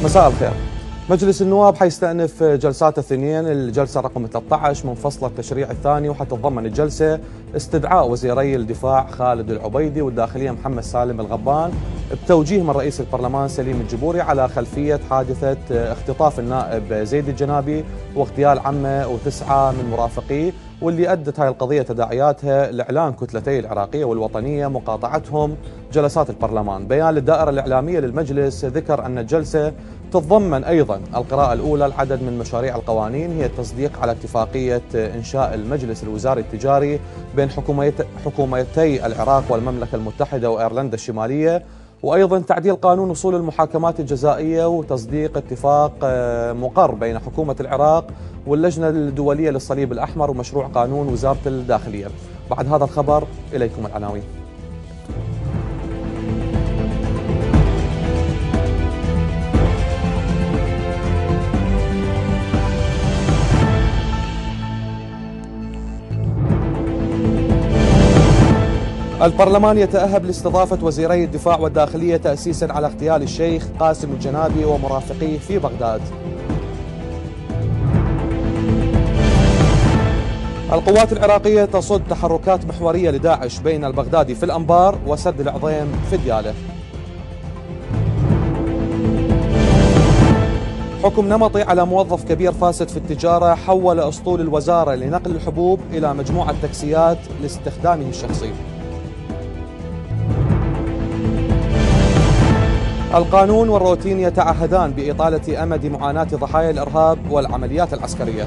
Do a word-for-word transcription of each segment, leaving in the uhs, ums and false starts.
مساء الخير. مجلس النواب حيستأنف جلسات الاثنين، الجلسة رقم ثلاثة عشر من فصل التشريع الثاني، وحتتضمن الجلسة استدعاء وزيري الدفاع خالد العبيدي والداخلية محمد سالم الغبان بتوجيه من رئيس البرلمان سليم الجبوري على خلفية حادثة اختطاف النائب زيد الجنابي واغتيال عمه وتسعة من مرافقيه، واللي أدت هاي القضية تداعياتها لإعلان كتلتي العراقية والوطنية مقاطعتهم جلسات البرلمان. بيان للدائرة الإعلامية للمجلس ذكر أن الجلسة تتضمن أيضا القراءة الأولى لعدد من مشاريع القوانين، هي التصديق على اتفاقية إنشاء المجلس الوزاري التجاري بين حكومتي العراق والمملكة المتحدة وأيرلندا الشمالية، وأيضا تعديل قانون وصول المحاكمات الجزائية وتصديق اتفاق مقر بين حكومة العراق واللجنة الدولية للصليب الأحمر ومشروع قانون وزارة الداخلية. بعد هذا الخبر إليكم العناوين. البرلمان يتأهب لاستضافة وزيري الدفاع والداخلية تأسيسا على اغتيال الشيخ قاسم الجنابي ومرافقيه في بغداد. القوات العراقية تصد تحركات محورية لداعش بين البغدادي في الأنبار وسد العظيم في ديالى. حكم نمطي على موظف كبير فاسد في التجارة حول أسطول الوزارة لنقل الحبوب إلى مجموعة تاكسيات لاستخدامه الشخصي. القانون والروتين يتعهدان بإطالة أمد معاناة ضحايا الإرهاب والعمليات العسكرية.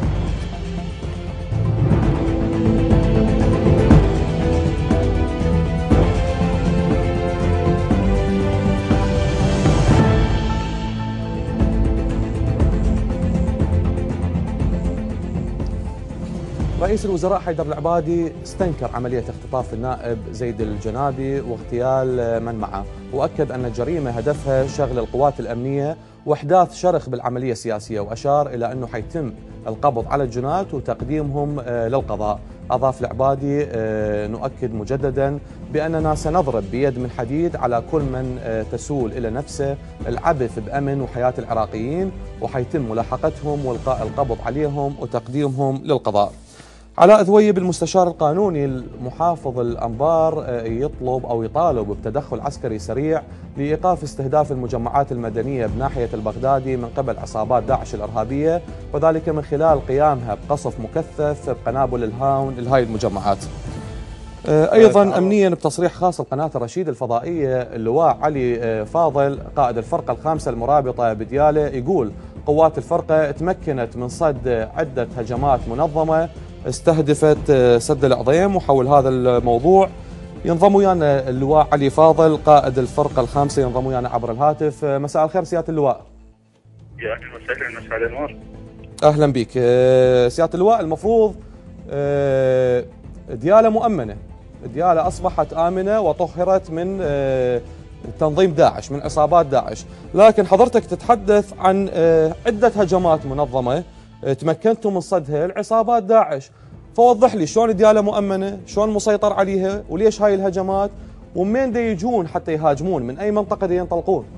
رئيس الوزراء حيدر العبادي استنكر عملية اختطاف النائب زيد الجنابي واغتيال من معه، وأكد أن الجريمة هدفها شغل القوات الأمنية وإحداث شرخ بالعملية السياسية، وأشار إلى أنه حيتم القبض على الجنات وتقديمهم للقضاء. أضاف العبادي: نؤكد مجددا بأننا سنضرب بيد من حديد على كل من تسول إلى نفسه العبث بأمن وحياة العراقيين، وحيتم ملاحقتهم والقاء القبض عليهم وتقديمهم للقضاء. علاء ذويب المستشار القانوني المحافظ الأنبار يطلب أو يطالب بتدخل عسكري سريع لإيقاف استهداف المجمعات المدنية بناحية البغدادي من قبل عصابات داعش الإرهابية، وذلك من خلال قيامها بقصف مكثف بقنابل الهاون لهاي المجمعات. أيضا أمنيا بتصريح خاص لقناة الرشيد الفضائية، اللواء علي فاضل قائد الفرقة الخامسة المرابطة بديالى يقول: قوات الفرقة تمكنت من صد عدة هجمات منظمة استهدفت سد العظيم. وحول هذا الموضوع ينضم ويانا اللواء علي فاضل قائد الفرقة الخامسة، ينضم ويانا عبر الهاتف. مساء الخير سيادة اللواء. يا اهلا وسهلا، مساء الانوار. اهلا بك سيادة اللواء. المفروض ديالى مؤمنة، ديالى اصبحت آمنة وطهرت من تنظيم داعش، من عصابات داعش، لكن حضرتك تتحدث عن عدة هجمات منظمة تمكنتم من صدها العصابات داعش، فوضح لي شلون ديالى مؤمنة، شلون مسيطر عليها، وليش هاي الهجمات، ومن دا يجون حتى يهاجمون، من أي منطقة دا ينطلقون؟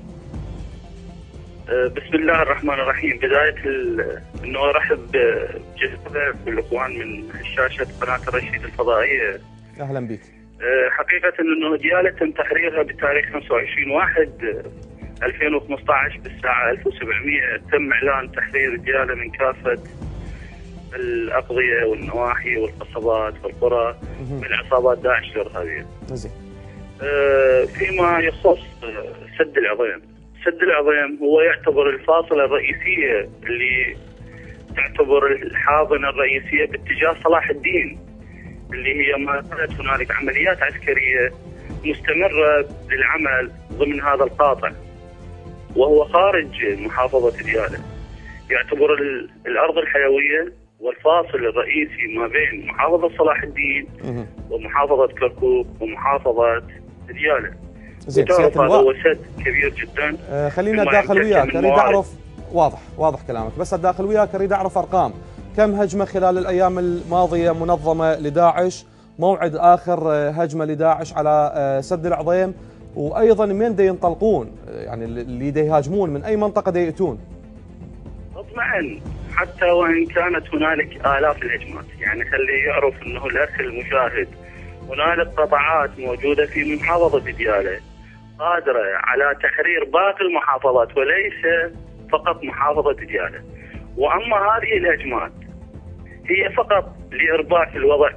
بسم الله الرحمن الرحيم. بداية انه ارحب بجهد بالاخوان من شاشة قناة الرشيد الفضائية. اهلا بك. حقيقة انه ديالى تم تحريرها بتاريخ خمسة وعشرين واحد ألفين وخمسة عشر بالساعة ألف وسبعمئة. تم اعلان تحرير ديالى من كافة الأقضية والنواحي والقصبات والقرى من عصابات داعش الإرهابية. زين. فيما يخص سد العظيم، سد العظيم هو يعتبر الفاصلة الرئيسية اللي تعتبر الحاضنة الرئيسية باتجاه صلاح الدين، اللي هي ما زالت هنالك عمليات عسكرية مستمرة للعمل ضمن هذا القاطع، وهو خارج محافظة ديالى. يعتبر الأرض الحيوية والفاصل الرئيسي ما بين محافظة صلاح الدين ومحافظة كركوك ومحافظة ديالى. زين سيادة اللواء، هو سد كبير جدا. آه خلينا اتداخل وياك، اريد اعرف. واضح واضح كلامك، بس اتداخل وياك اريد اعرف ارقام. كم هجمة خلال الايام الماضية منظمة لداعش؟ موعد اخر هجمة لداعش على سد العظيم وايضا من دا ينطلقون، يعني اللي دا يهاجمون من اي منطقه دا ياتون؟ اطمئن، حتى وان كانت هنالك الاف الهجمات، يعني خليه يعرف انه الاخ المشاهد هنالك قطاعات موجوده في محافظه دياله قادره على تحرير باقي المحافظات وليس فقط محافظه دياله. واما هذه الهجمات هي فقط لارباك الوضع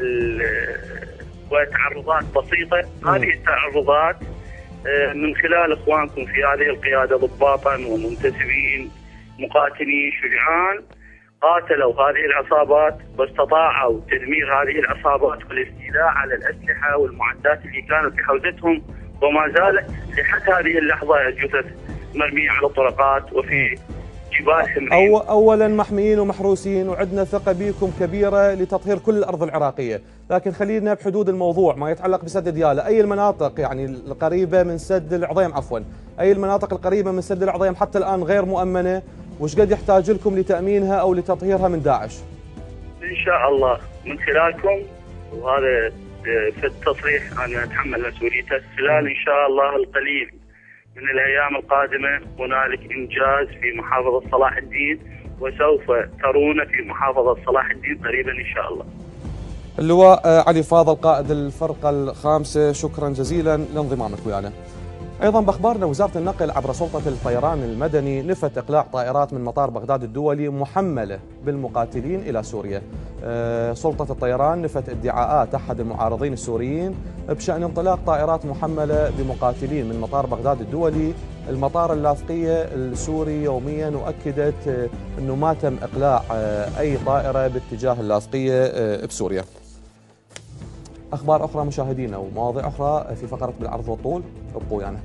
وتعرضات بسيطه، هذه التعرضات من خلال اخوانكم في هذه القياده ضباطا ومنتسبين مقاتلين شجعان قاتلوا هذه العصابات واستطاعوا تدمير هذه العصابات والاستيلاء على الاسلحه والمعدات اللي كانت بحوزتهم، وما زالت لحد هذه اللحظه الجثث مرميه على الطرقات وفي جبال أو اولا محميين ومحروسين، وعندنا ثقه بكم كبيره لتطهير كل الارض العراقيه، لكن خلينا بحدود الموضوع ما يتعلق بسد دياله. اي المناطق يعني القريبه من سد العظيم عفوا، اي المناطق القريبه من سد العظيم حتى الان غير مؤمنه، وش قد يحتاج لكم لتامينها او لتطهيرها من داعش؟ ان شاء الله من خلالكم، وهذا في التصريح انا اتحمل مسؤوليته، خلال ان شاء الله القليل من الايام القادمه هنالك انجاز في محافظه صلاح الدين، وسوف ترون في محافظه صلاح الدين قريبا ان شاء الله. اللواء علي فاضل قائد الفرقه الخامسه، شكرا جزيلا لانضمامك ويانا. ايضا باخبارنا وزاره النقل عبر سلطه الطيران المدني نفت اقلاع طائرات من مطار بغداد الدولي محمله بالمقاتلين الى سوريا. سلطه الطيران نفت ادعاءات احد المعارضين السوريين بشان انطلاق طائرات محمله بمقاتلين من مطار بغداد الدولي المطار اللاذقيه السوري يوميا، واكدت انه ما تم اقلاع اي طائره باتجاه اللاذقيه بسوريا. أخبار أخرى مشاهدينا ومواضيع أخرى في فقرة بالعرض والطول، ابقوا ويانا.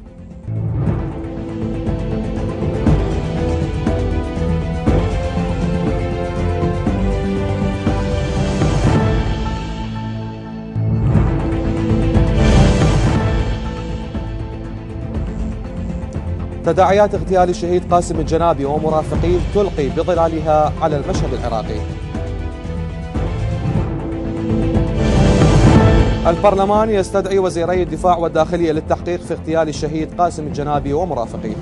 تداعيات اغتيال الشهيد قاسم الجنابي ومرافقيه تلقي بظلالها على المشهد العراقي. البرلمان يستدعي وزيري الدفاع والداخلية للتحقيق في اغتيال الشهيد قاسم الجنابي ومرافقيه.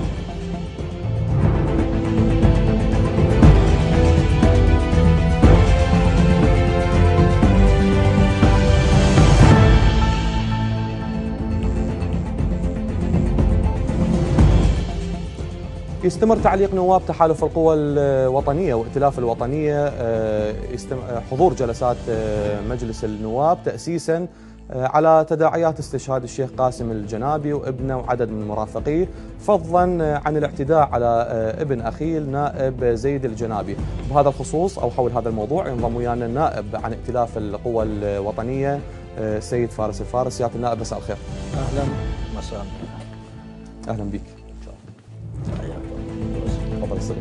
يستمر تعليق نواب تحالف القوى الوطنية وائتلاف الوطنية حضور جلسات مجلس النواب تأسيسا على تداعيات استشهاد الشيخ قاسم الجنابي وابنه وعدد من مرافقيه، فضلا عن الاعتداء على ابن أخيه النائب زيد الجنابي. بهذا الخصوص أو حول هذا الموضوع ينضم ويانا النائب عن ائتلاف القوى الوطنية سيد فارس الفارس. سيادة النائب مساء الخير. أهلا مساء. أهلا بك. تفضل الصديق.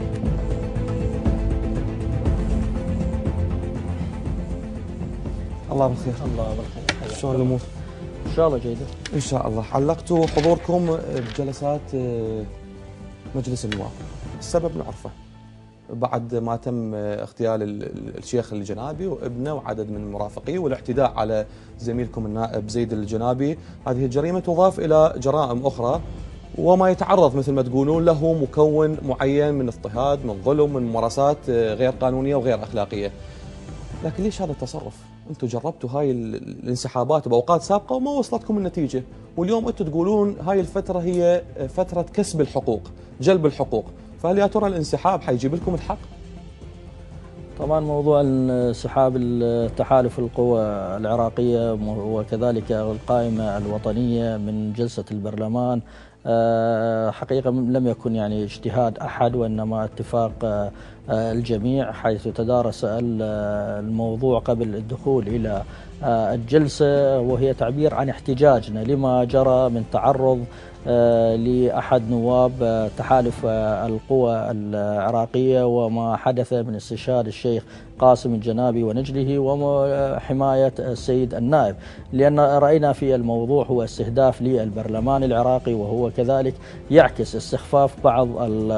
الله بالخير. الله بالخير. شلون الامور؟ ان شاء الله جيده. ان شاء الله. علقتوا حضوركم بجلسات مجلس النواب، السبب نعرفه بعد ما تم اغتيال الشيخ الجنابي وابنه وعدد من مرافقيه والاعتداء على زميلكم النائب زيد الجنابي. هذه الجريمه تضاف الى جرائم اخرى وما يتعرض مثل ما تقولون له مكون معين من اضطهاد، من ظلم، من ممارسات غير قانونيه وغير اخلاقيه. لكن ليش هذا التصرف؟ انتم جربتوا هاي الانسحابات باوقات سابقه وما وصلتكم النتيجه، واليوم انتم تقولون هاي الفتره هي فتره كسب الحقوق، جلب الحقوق، فهل يا ترى الانسحاب حيجيب لكم الحق؟ طبعا موضوع انسحاب التحالف القوى العراقيه وكذلك القائمه الوطنيه من جلسه البرلمان حقيقة لم يكن يعني اجتهاد أحد وإنما اتفاق الجميع، حيث تدارس الموضوع قبل الدخول إلى الجلسة، وهي تعبير عن احتجاجنا لما جرى من تعرض لأحد نواب تحالف القوى العراقية وما حدث من استشهاد الشيخ قاسم الجنابي ونجله وحماية السيد النائب، لأن رأينا في الموضوع هو استهداف للبرلمان العراقي، وهو كذلك يعكس استخفاف بعض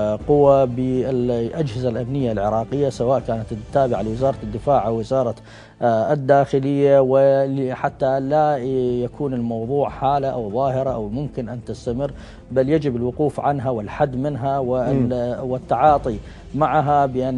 القوى بالأجهزة الأمنية العراقية سواء كانت التابعة لوزارة الدفاع أو وزارة الداخلية، وحتى لا يكون الموضوع حالة أو ظاهرة أو ممكن أن تستمر، بل يجب الوقوف عنها والحد منها والتعاطي معها، بأن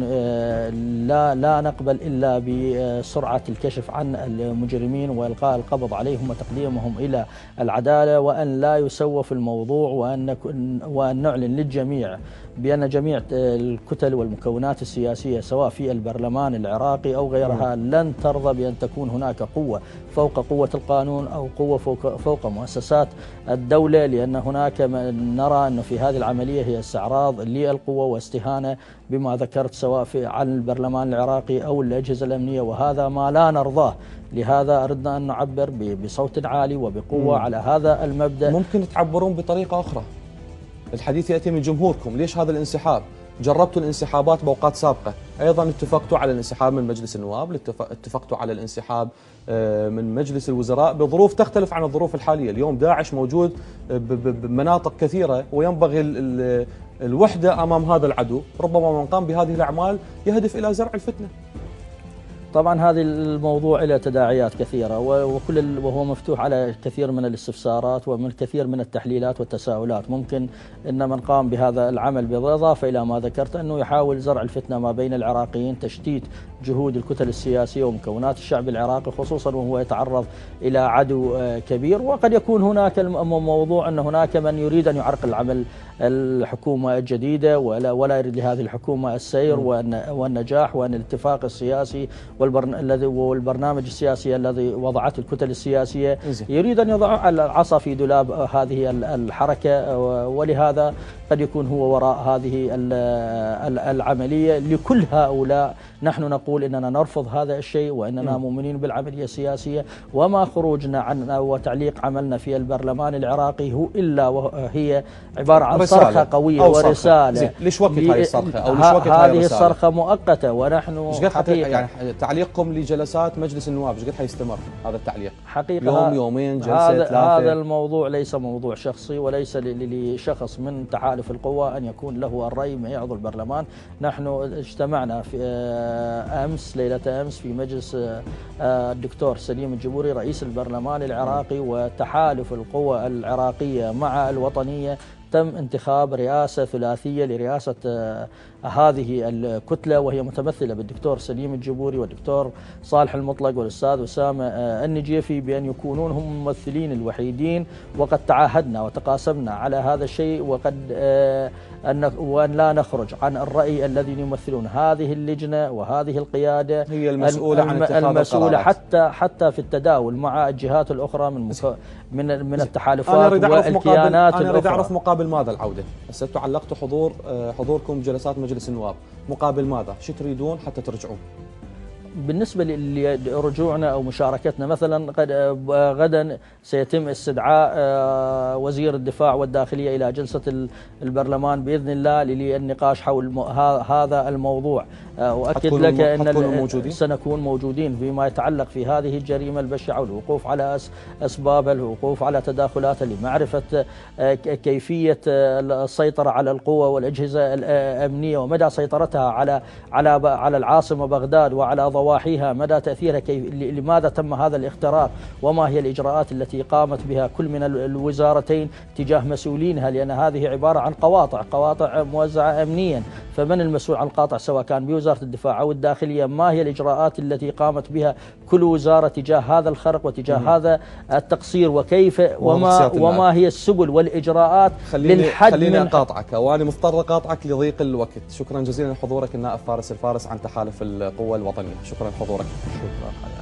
لا لا نقبل إلا بسرعة الكشف عن المجرمين وإلقاء القبض عليهم وتقديمهم إلى العدالة، وأن لا يسوف الموضوع، وأن وأن نعلن للجميع بأن جميع الكتل والمكونات السياسية سواء في البرلمان العراقي أو غيرها لن ترضى بأن تكون هناك قوة فوق قوة القانون أو قوة فوق, فوق مؤسسات الدولة، لأن هناك نرى أنه في هذه العملية هي استعراض للقوة واستهانة بما ذكرت سواء في عن البرلمان العراقي أو الأجهزة الأمنية، وهذا ما لا نرضاه. لهذا أردنا أن نعبر بصوت عالي وبقوة مم. على هذا المبدأ. ممكن تعبرون بطريقة أخرى؟ الحديث يأتي من جمهوركم، ليش هذا الانسحاب؟ جربتوا الانسحابات بأوقات سابقة، أيضا اتفقتوا على الانسحاب من مجلس النواب، اتفقتوا على الانسحاب من مجلس الوزراء بظروف تختلف عن الظروف الحالية. اليوم داعش موجود بمناطق كثيرة، وينبغي الوحدة أمام هذا العدو. ربما من قام بهذه الأعمال يهدف إلى زرع الفتنة. طبعا هذا الموضوع له تداعيات كثيرة، وكل وهو مفتوح على كثير من الاستفسارات ومن كثير من التحليلات والتساؤلات. ممكن أن من قام بهذا العمل بالإضافة إلى ما ذكرت أنه يحاول زرع الفتنة ما بين العراقيين، تشتيت جهود الكتل السياسية ومكونات الشعب العراقي، خصوصا وهو يتعرض إلى عدو كبير. وقد يكون هناك موضوع أن هناك من يريد أن يعرقل العمل الحكومة الجديدة، ولا ولا يريد لهذه الحكومة السير والنجاح، وأن الاتفاق السياسي والبرنامج السياسي الذي وضعته الكتل السياسية يريد أن يضع العصا في دولاب هذه الحركة، ولهذا قد يكون هو وراء هذه العملية. لكل هؤلاء نحن نقول إننا نرفض هذا الشيء، وإننا مؤمنين بالعملية السياسية، وما خروجنا عن وتعليق عملنا في البرلمان العراقي هو إلا وهي عبارة عن صرخة قوية ورسالة. ليش وقت هذه الصرخة أو ليش وقت هذه الصرخة مؤقتة، ونحن حقيقة يعني تعليقكم لجلسات مجلس النواب ايش قد حيستمر هذا التعليق؟ حقيقة يوم يومين جلسة هذا ثلاثة؟ هذا الموضوع ليس موضوع شخصي، وليس لشخص من تحالف القوى أن يكون له الرأي ما يعضو البرلمان. نحن اجتمعنا في أمس ليلة أمس في مجلس الدكتور سليم الجبوري رئيس البرلمان العراقي وتحالف القوى العراقية مع الوطنية. تم انتخاب رئاسة ثلاثية لرئاسة هذه الكتلة، وهي متمثلة بالدكتور سليم الجبوري والدكتور صالح المطلق والأستاذ أسامة النجيفي، بأن يكونون هم الممثلين الوحيدين. وقد تعاهدنا وتقاسمنا على هذا الشيء، وقد أن وأن لا نخرج عن الرأي الذي يمثلون. هذه اللجنة وهذه القيادة هي المسؤولة عن اتخاذ المسؤولة حتى حتى في التداول مع الجهات الأخرى من من من التحالفات والكيانات. أنا أريد أعرف مقابل ماذا العودة؟ هسه أنتم علقتوا حضور حضوركم جلسات مجلس النواب، مقابل ماذا؟ شو تريدون حتى ترجعون؟ بالنسبة لرجوعنا أو مشاركتنا، مثلا غدا سيتم استدعاء وزير الدفاع والداخلية إلى جلسة البرلمان بإذن الله للنقاش حول هذا الموضوع. وأكد لك أن سنكون موجودين فيما يتعلق في هذه الجريمة البشعة، والوقوف على أسبابها، الوقوف على تداخلاتها، لمعرفة كيفية السيطرة على القوى والأجهزة الأمنية ومدى سيطرتها على على على العاصمة بغداد وعلى ضواحيها، مدى تأثيرها، كيف لماذا تم هذا الاختراق، وما هي الإجراءات التي قامت بها كل من الوزارتين تجاه مسؤولينها، لأن هذه عبارة عن قواطع قواطع موزعة أمنيا. فمن المسؤول عن القاطع سواء كان بوزارة الدفاع أو الداخلية؟ ما هي الإجراءات التي قامت بها كل وزارة تجاه هذا الخرق وتجاه مم. هذا التقصير، وكيف وما وما هي السبل والإجراءات خليني للحد خليني من أقاطعك، وأنا مضطر أقاطعك لضيق الوقت. شكرا جزيلا لحضورك النائب فارس الفارس عن تحالف القوى الوطنية. شكرا لحضورك. شكرا حياك.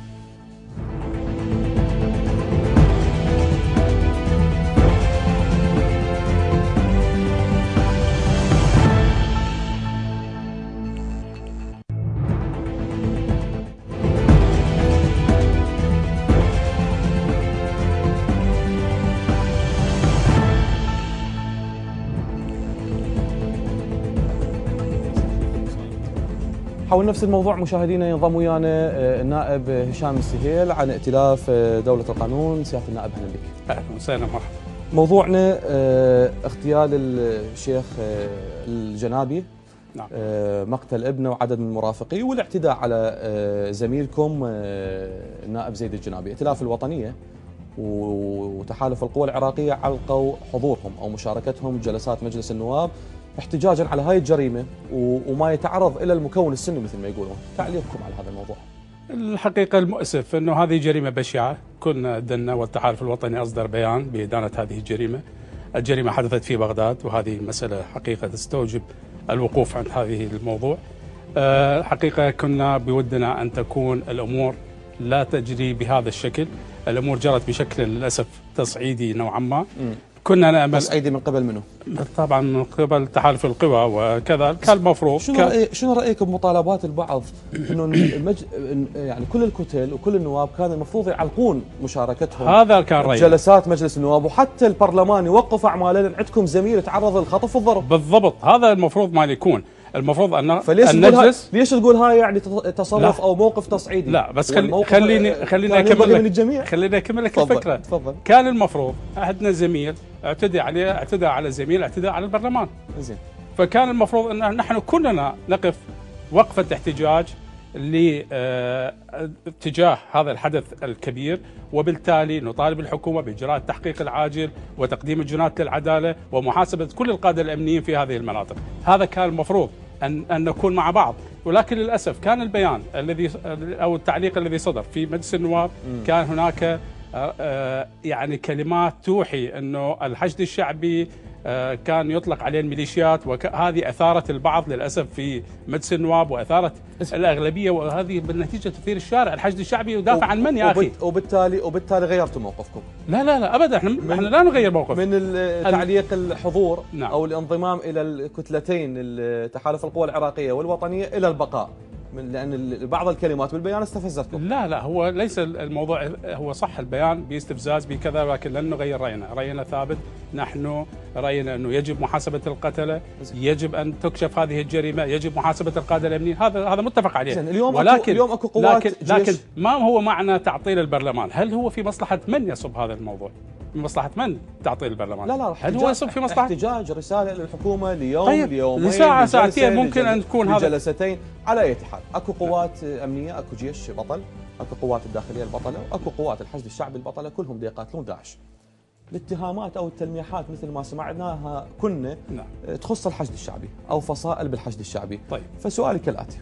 حول نفس الموضوع مشاهدينا ينضم ويانا النائب هشام السهيل عن ائتلاف دولة القانون. سيادة النائب اهلا بك. اهلا وسهلا مرحبا. موضوعنا اغتيال الشيخ الجنابي نعم. مقتل ابنه وعدد من مرافقيه والاعتداء على زميلكم النائب زيد الجنابي. ائتلاف الوطنية وتحالف القوى العراقية علقوا حضورهم أو مشاركتهم جلسات مجلس النواب احتجاجا على هاي الجريمة وما يتعرض إلى المكون السني مثل ما يقولون. تعليقكم على هذا الموضوع؟ الحقيقة المؤسف أنه هذه جريمة بشعة. كنا دنا والتحالف الوطني أصدر بيان بإدانة هذه الجريمة. الجريمة حدثت في بغداد وهذه مسألة حقيقة تستوجب الوقوف عند هذه الموضوع. حقيقة كنا بودنا أن تكون الأمور لا تجري بهذا الشكل. الأمور جرت بشكل للأسف تصعيدي نوعا ما. كنا نأمل تصعيدي من قبل منه؟ طبعا من قبل تحالف القوى وكذا كان المفروض. شنو رأي شنو رأيك بمطالبات البعض انه المج... يعني كل الكتل وكل النواب كان المفروض يعلقون مشاركتهم هذا كان رأيي جلسات مجلس النواب وحتى البرلمان يوقف اعماله لان عندكم زميل تعرض للخطف والضرب؟ بالضبط، هذا المفروض ما يكون. المفروض ان فليش النجلس ليش تقول هاي يعني تصرف لا. او موقف تصعيدي؟ لا بس خلي خليني خليني اكمل لك خليني اكمل لك الفكره. تفضل. كان المفروض عندنا زميل اعتدى عليه اعتدى على زميل اعتدى على البرلمان. زين. فكان المفروض ان نحن كلنا نقف وقفه احتجاج لاتجاه هذا الحدث الكبير، وبالتالي نطالب الحكومه باجراء التحقيق العاجل وتقديم الجنات للعداله ومحاسبه كل القاده الامنيين في هذه المناطق. هذا كان المفروض ان ان نكون مع بعض، ولكن للاسف كان البيان الذي او التعليق الذي صدر في مجلس النواب كان هناك يعني كلمات توحي انه الحشد الشعبي كان يطلق عليه الميليشيات، وهذه اثارت البعض للاسف في مجلس النواب واثارت الاغلبيه، وهذه بالنتيجه تثير الشارع. الحشد الشعبي يدافع عن من يا اخي؟ وبالتالي وبالتالي غيرتوا موقفكم؟ لا لا لا ابدا، احنا احنا لا نغير موقف. من تعليق الحضور نعم. او الانضمام الى الكتلتين تحالف القوى العراقيه والوطنيه الى البقاء، من لان بعض الكلمات بالبيان استفزتكم. لا لا هو ليس الموضوع، هو صح البيان باستفزاز بكذا، ولكن لن نغير راينا، راينا ثابت. نحن راينا انه يجب محاسبه القتله، يجب ان تكشف هذه الجريمه، يجب محاسبه القاده الامنيين، هذا هذا متفق عليه. اليوم ولكن أكو اليوم اكو قوات لكن, لكن ما هو معنى تعطيل البرلمان؟ هل هو في مصلحه من يصب هذا الموضوع؟ من مصلحه من تعطيل البرلمان؟ لا لا هل هو يصب في مصلحه احتجاج رساله للحكومه ليوم طيب ليومين لساعه ساعتين ممكن ان تكون هذا جلستين. على اي حال اكو قوات امنيه، اكو جيش بطل، اكو قوات الداخليه البطله، واكو قوات الحشد الشعبي البطله، كلهم دي يقاتلون داعش. الاتهامات او التلميحات مثل ما سمعناها كنا نعم. تخص الحشد الشعبي او فصائل بالحشد الشعبي. طيب فسؤالي كالاتي: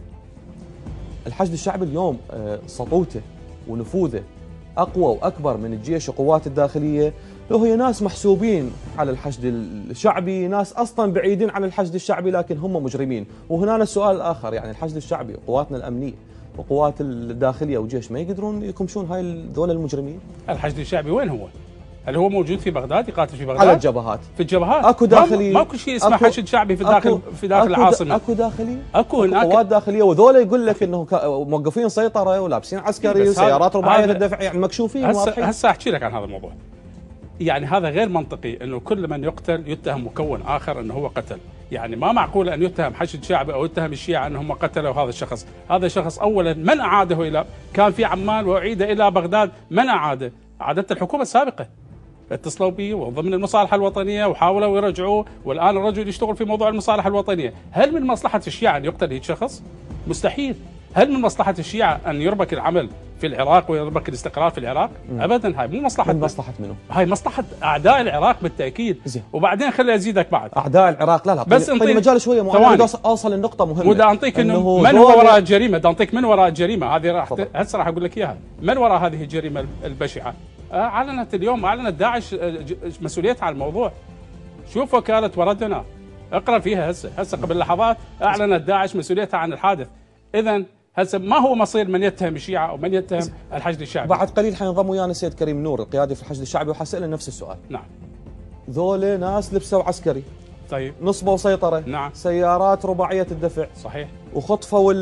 الحشد الشعبي اليوم سطوته ونفوذه اقوى واكبر من الجيش وقوات الداخليه، لو هي ناس محسوبين على الحشد الشعبي، ناس اصلا بعيدين عن الحشد الشعبي لكن هم مجرمين. وهنا السؤال الاخر، يعني الحشد الشعبي وقواتنا الامنيه وقوات الداخليه والجيش ما يقدرون يكمشون هاي ذول المجرمين؟ الحشد الشعبي وين هو؟ هل هو موجود في بغداد يقاتل في بغداد؟ على الجبهات. في الجبهات اكو داخلي، ماكو شيء اسمه حشد شعبي في داخل في داخل أكو العاصمه. اكو داخلي، اكو هناك قوات داخليه، وذولا يقول لك انهم موقفين سيطره ولابسين عسكري وسيارات رباعيه الدفع، يعني مكشوفين واضحين. هسه احكي لك عن هذا الموضوع. يعني هذا غير منطقي انه كل من يقتل يتهم مكون اخر انه هو قتل. يعني ما معقول ان يتهم حشد شعبي او يتهم الشيعة انهم قتلوا هذا الشخص. هذا الشخص اولا من اعاده الى كان في عمان واعيد الى بغداد، من اعاده؟ اعادته الحكومه السابقه. اتصلوا به وضمن المصالحه الوطنيه وحاولوا يرجعوه، والان الرجل يشتغل في موضوع المصالحه الوطنيه. هل من مصلحه الشيعة ان يقتل هيك شخص؟ مستحيل. هل من مصلحه الشيعة ان يربك العمل في العراق ويربك الاستقرار في العراق؟ مم. ابدا، هاي مو مصلحه. من مصلحه منه؟ هاي مصلحه اعداء العراق بالتاكيد. زين. وبعدين خلي ازيدك بعد. اعداء العراق لا لا بس طيب مجال شويه معين اوصل النقطه مهمه. ودا انطيك انه من هو وراء الجريمه، بدي انطيك من وراء الجريمه هذه، راح هسه راح اقول لك اياها. من وراء هذه الجريمه البشعه؟ اعلنت اليوم اعلنت داعش مسؤوليتها على الموضوع. شوف وكاله وردنا، اقرا فيها هسه هسه قبل لحظات اعلنت داعش مسؤوليتها عن الحادث. اذا هسه ما هو مصير من يتهم الشيعة او من يتهم الحشد الشعبي؟ بعد قليل حينضم ويانا السيد كريم نور القيادي في الحشد الشعبي وحسأله نفس السؤال. نعم. ذولا ناس لبسوا عسكري. طيب. نصبوا سيطرة. نعم. سيارات رباعية الدفع. صحيح. وخطفوا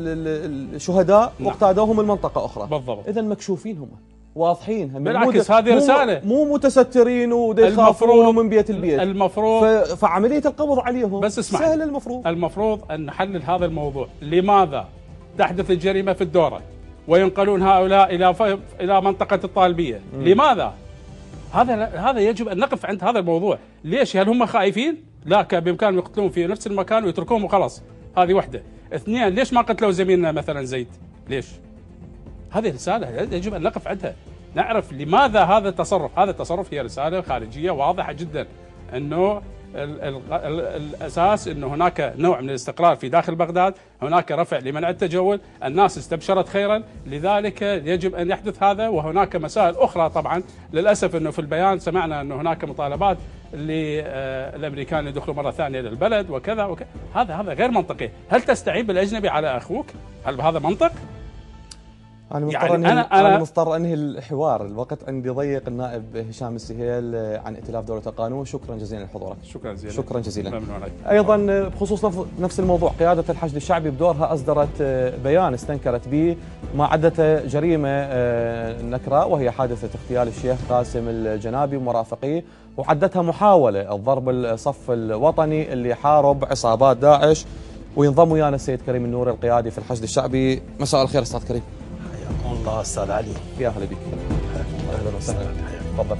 الشهداء. نعم. واقتادوهم المنطقة أخرى. بالضبط. إذا مكشوفين هم. واضحين. بالعكس هذه رسالة. مو متسترين ويخافون من بيت البيت. المفروض. فعملية القبض عليهم بس اسمع. سهل المفروض. المفروض أن نحلل هذا الموضوع. لماذا تحدث الجريمة في الدورة وينقلون هؤلاء إلى ف... إلى منطقة الطالبية؟ مم. لماذا؟ هذا هذا يجب أن نقف عند هذا الموضوع. ليش؟ هل هم خائفين؟ لا، كان بإمكانهم يقتلون في نفس المكان ويتركوهم وخلاص. هذه واحده. اثنين، ليش ما قتلوا زميلنا مثلا زيد؟ ليش؟ هذه رساله يجب ان نقف عندها، نعرف لماذا هذا التصرف. هذا التصرف هي رساله خارجيه واضحه جدا انه ال ال ال الاساس انه هناك نوع من الاستقرار في داخل بغداد، هناك رفع لمنع التجول، الناس استبشرت خيرا، لذلك يجب ان يحدث هذا. وهناك مسائل اخرى طبعا، للاسف انه في البيان سمعنا انه هناك مطالبات للامريكان يدخلوا مره ثانيه للبلد وكذا وكذا. هذا هذا غير منطقي. هل تستعيب الاجنبي على اخوك؟ هل هذا منطق؟ أنا مضطر يعني أنهي أنا أنا أنا مضطر أنهي الحوار، الوقت عندي ضيق. النائب هشام السهيل عن ائتلاف دولة القانون، شكرا جزيلا لحضورك. شكرا جزيلا. شكرا جزيلا. ممنون. أيضا بخصوص نفس الموضوع، قيادة الحشد الشعبي بدورها أصدرت بيان استنكرت به ما عدته جريمة نكراء، وهي حادثة اغتيال الشيخ قاسم الجنابي ومرافقيه، وعدتها محاولة الضرب الصف الوطني اللي حارب عصابات داعش. وينضم ويانا السيد كريم النوري القيادي في الحشد الشعبي. مساء الخير استاذ كريم. حياكم الله استاذ علي. يا اهلا بك. اهلا وسهلا. تفضل.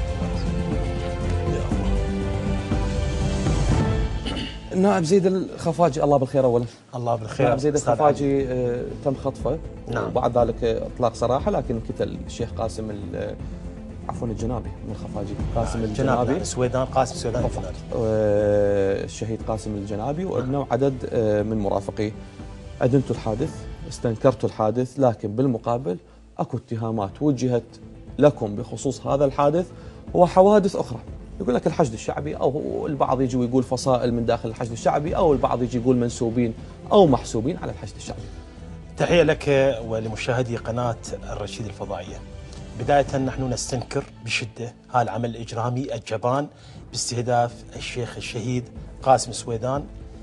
النائب زيد الخفاجي، الله بالخير اولا. الله بالخير. النائب زيد الخفاجي آه تم خطفه، نعم. وبعد ذلك اطلاق سراحه، لكن قتل الشيخ قاسم عفوا الجنابي من الخفاجي، قاسم نعم. الجنابي جنابي سويدان، قاسم سويدان الجنابي. آه الشهيد قاسم الجنابي وابنه وعدد آه من مرافقيه. أدنتوا الحادث، استنكرتوا الحادث، لكن بالمقابل اكو اتهامات وجهت لكم بخصوص هذا الحادث وحوادث اخرى. يقول لك الحشد الشعبي، او البعض يجي ويقول فصائل من داخل الحشد الشعبي، او البعض يجي يقول منسوبين او محسوبين على الحشد الشعبي. تحية لك ولمشاهدي قناة الرشيد الفضائية. بداية نحن نستنكر بشدة هذا العمل الإجرامي الجبان باستهداف الشيخ الشهيد قاسم سويدان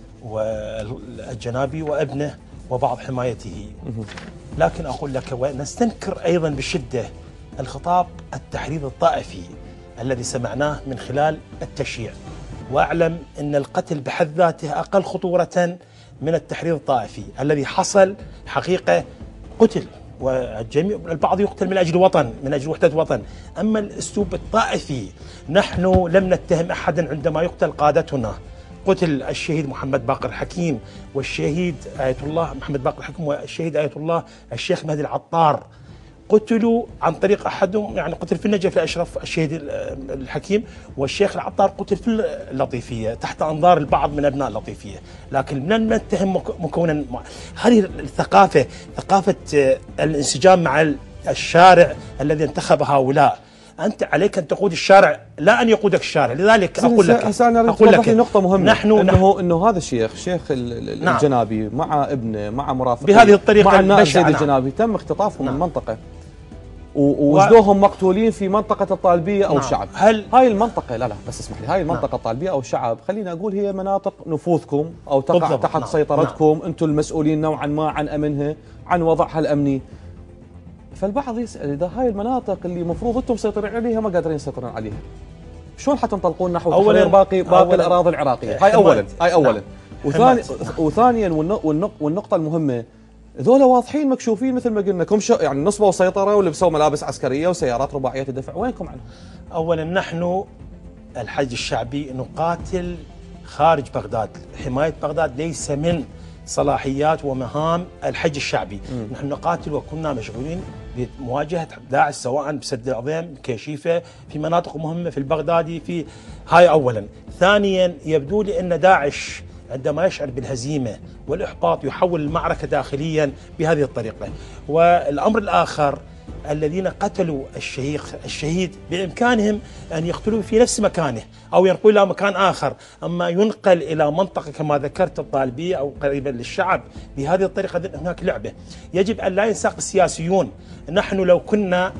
والجنابي وابنه وبعض حمايته. لكن أقول لك ونستنكر أيضا بشدة الخطاب التحريض الطائفي الذي سمعناه من خلال التشييع، وأعلم أن القتل بحد ذاته أقل خطورة من التحريض الطائفي الذي حصل. حقيقة قتل، والجميع البعض يقتل من أجل وطن، من أجل وحدة وطن. أما الأسلوب الطائفي، نحن لم نتهم أحدا عندما يقتل قادتنا. قتل الشهيد محمد باقر الحكيم والشهيد آية الله محمد باقر الحكيم والشهيد آية الله الشيخ مهدي العطار، قتلوا عن طريق أحدهم، يعني قتل في النجف الأشرف الشهيد الحكيم، والشيخ العطار قتل في اللطيفية تحت أنظار البعض من أبناء اللطيفية. لكن لن نتهم مكونا. هذه الثقافة، ثقافة الانسجام مع الشارع الذي انتخب هؤلاء. أنت عليك أن تقود الشارع، لا أن يقودك الشارع. لذلك أقول لك أقول لك نقطة مهمة، نحن إنه إنه هذا الشيخ شيخ الجنابي مع ابنه مع مرافقه بهذه الطريقة مع النائب زيد نعم. الجنابي تم اختطافهم من منطقة ووجدوهم مقتولين في منطقة الطالبية أو نعم. الشعب. هل هاي المنطقة لا لا بس اسمح لي، هاي المنطقة نعم. الطالبية أو الشعب، خلينا أقول هي مناطق نفوذكم أو تقع بالضبط. تحت نعم. سيطرتكم، نعم. أنتم المسؤولين نوعا ما عن أمنها، عن وضعها الأمني. فالبعض يسأل إذا هاي المناطق اللي مفروض أنتم مسيطرين عليها ما قادرين يسيطرون عليها، شلون حتنطلقون نحو تحرير باقي باقي الأراضي العراقية؟ هاي أولا هاي أولا نعم. وثاني وثانيا والنقطة المهمة، ذولا واضحين مكشوفين مثل ما قلنا، كم يعني نصبوا سيطرة ولبسوا ملابس عسكرية وسيارات رباعية الدفع، وينكم عنهم؟ أولا نحن الحشد الشعبي نقاتل خارج بغداد، حماية بغداد ليس من صلاحيات ومهام الحج الشعبي. م. نحن نقاتل وكنا مشغولين بمواجهة داعش سواء بسد العظيم، كشيفة، في مناطق مهمة في البغدادي، في هاي أولا. ثانيا يبدو لي أن داعش عندما يشعر بالهزيمة والإحباط يحول المعركة داخليا بهذه الطريقة. والأمر الآخر، الذين قتلوا الشيخ الشهيد بإمكانهم أن يقتلوه في نفس مكانه أو ينقلوا إلى مكان آخر، أما ينقل إلى منطقة كما ذكرت الطالبية أو قريبا للشعب بهذه الطريقة، هناك لعبة. يجب أن لا ينساق السياسيون. نحن لو كنا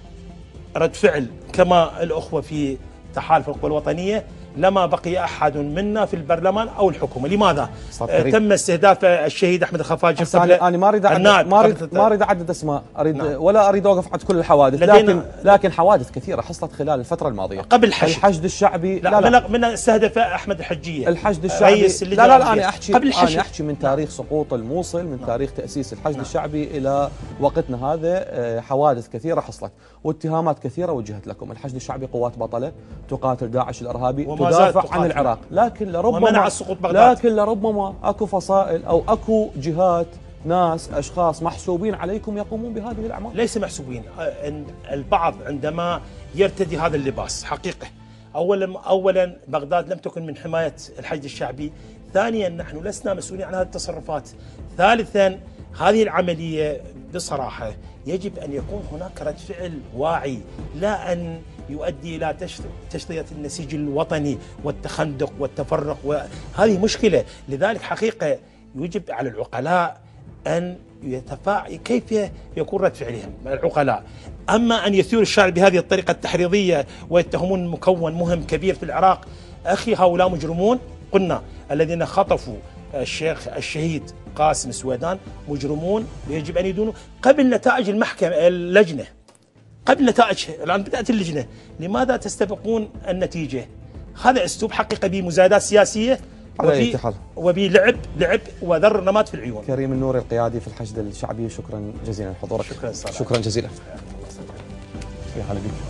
رد فعل كما الأخوة في تحالف القوى الوطنية لما بقي أحد منا في البرلمان أو الحكومة. لماذا؟ آه تم استهداف الشهيد أحمد الخفاجي قبل. أنا ما أريد أعدد ما أريد ما أريد أعدد أسماء، أريد نعم. ولا أريد أوقف عند كل الحوادث، لكن لكن حوادث كثيرة حصلت خلال الفترة الماضية قبل الحشد. الحشد الشعبي لا لا, لا من استهدف أحمد الحجية الحشد الشعبي لا لا, لا أنا أحكي قبل الحشد. أنا أحكي من تاريخ سقوط الموصل، من تاريخ تأسيس الحشد نعم. الشعبي إلى وقتنا هذا حوادث كثيرة حصلت واتهامات كثيرة وجهت لكم. الحشد الشعبي قوات بطلة تقاتل داعش الإرهابي، تدافع عن العراق، لكن لربما ومنع سقوط بغداد. لكن لربما اكو فصائل او اكو جهات، ناس اشخاص محسوبين عليكم يقومون بهذه الاعمال. ليس محسوبين، البعض عندما يرتدي هذا اللباس حقيقه، اولا اولا بغداد لم تكن من حمايه الحشد الشعبي، ثانيا نحن لسنا مسؤولين عن هذه التصرفات، ثالثا هذه العمليه بصراحه يجب ان يكون هناك رد فعل واعي، لا ان يؤدي الى تشظيه النسيج الوطني والتخندق والتفرق، وهذه مشكله. لذلك حقيقه يجب على العقلاء ان يتفاعل كيف يكون رد فعلهم العقلاء. اما ان يثير الشعب بهذه الطريقه التحريضيه ويتهمون مكون مهم كبير في العراق، اخي هؤلاء مجرمون. قلنا الذين خطفوا الشيخ الشهيد قاسم السويدان مجرمون ويجب ان يدونوا قبل نتائج المحكمه اللجنه، قبل نتائجها. الان بدات اللجنه، لماذا تستبقون النتيجه؟ هذا اسلوب حقيقه بمزايدات سياسيه وفي وبي لعب لعب وذر نمات في العيون. كريم النوري القيادي في الحشد الشعبي، شكرا جزيلا لحضورك. شكرا صراحة. شكرا جزيلا. في حال بك.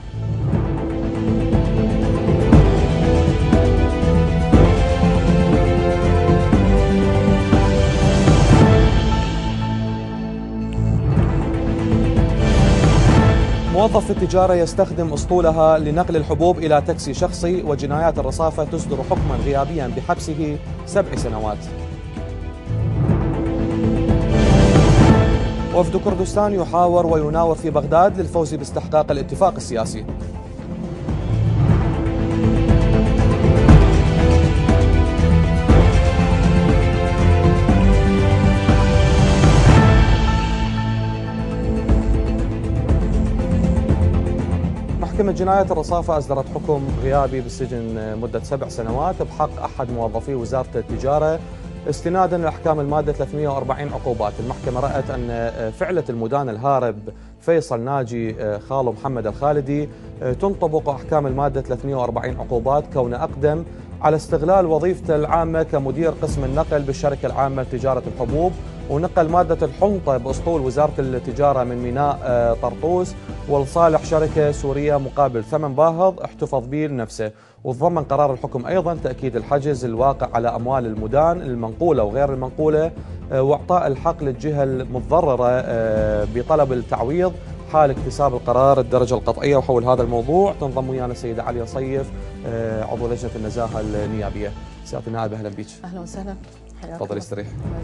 موظف في التجارة يستخدم أسطولها لنقل الحبوب إلى تاكسي شخصي، وجنايات الرصافة تصدر حكما غيابيا بحبسه سبع سنوات. وفد كردستان يحاور ويناور في بغداد للفوز باستحقاق الاتفاق السياسي. محكمة جنايات الرصافة أصدرت حكم غيابي بالسجن مدة سبع سنوات بحق أحد موظفي وزارة التجارة استنادا لأحكام المادة ثلاثمئة وأربعين عقوبات. المحكمة رأت أن فعلة المدان الهارب فيصل ناجي خالو محمد الخالدي تنطبق أحكام المادة ثلاثمئة وأربعين عقوبات، كون أقدم على استغلال وظيفته العامة كمدير قسم النقل بالشركة العامة لتجارة الحبوب، ونقل مادة الحنطة بأسطول وزارة التجارة من ميناء طرطوس ولصالح شركة سورية مقابل ثمن باهظ احتفظ به لنفسه. وتضمن قرار الحكم أيضا تأكيد الحجز الواقع على أموال المدان المنقولة وغير المنقولة، وإعطاء الحق للجهة المتضررة بطلب التعويض حال اكتساب القرار الدرجة القطعية. وحول هذا الموضوع تنضم ويانا السيدة عليا صيف عضو لجنة النزاهة النيابية. سيادة النائب أهلا بك. أهلا وسهلا. تفضلي استريح.